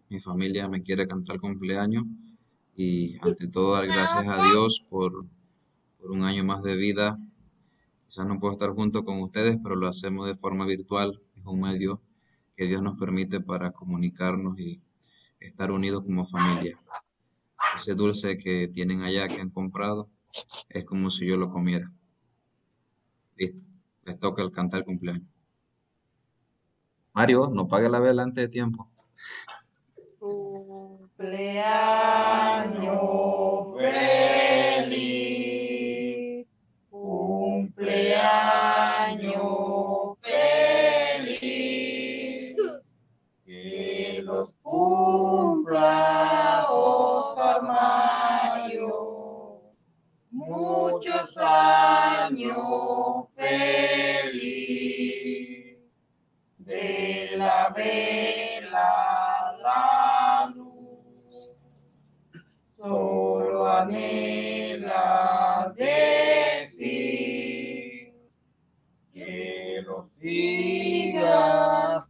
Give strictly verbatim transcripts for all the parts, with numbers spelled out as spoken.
mi familia me quiere cantar cumpleaños y ante todo dar gracias a Dios por, por un año más de vida. Quizás no puedo estar junto con ustedes, pero lo hacemos de forma virtual. Es un medio que Dios nos permite para comunicarnos y estar unidos como familia. Ese dulce que tienen allá, que han comprado, es como si yo lo comiera. Listo, les toca el cantar cumpleaños. Mario, no pague la vela antes de tiempo. Cumpleaños feliz, cumpleaños feliz, que los cumpla Oscar Mario, muchos años feliz, de la vela la luz, solo anhela decir que lo sigas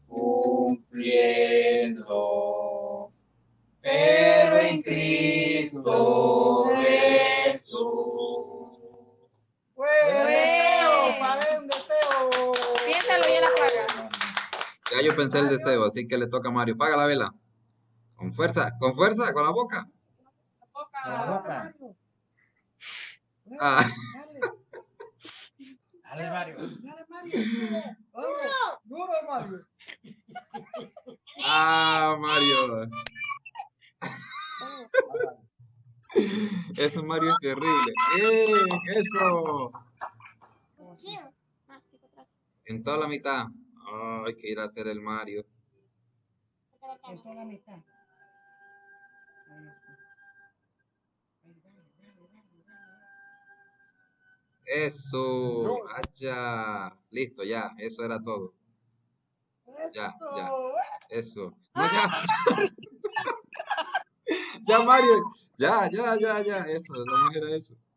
cumpliendo, pero en Cristo Jesús. ¡Deseo! ¡Para un deseo! Piénsalo y él apaga. Ya yo pensé el deseo, así que le toca a Mario. Paga la vela. Con fuerza, con fuerza, con la boca. La boca. Ah, Dale, Mario. Dale, Mario. Duro. Duro, Mario. ah, Mario. Eso, Mario, es terrible. ¡Bien! ¡Eso! En toda la mitad. Oh, hay que ir a hacer el Mario. En toda la mitad. Eso. ¡Allá! Listo, ya. Eso era todo. Ya, ya. Eso. No, ya. Ya, Mario. Ya, ya, ya, ya. Eso, esa mujer era eso.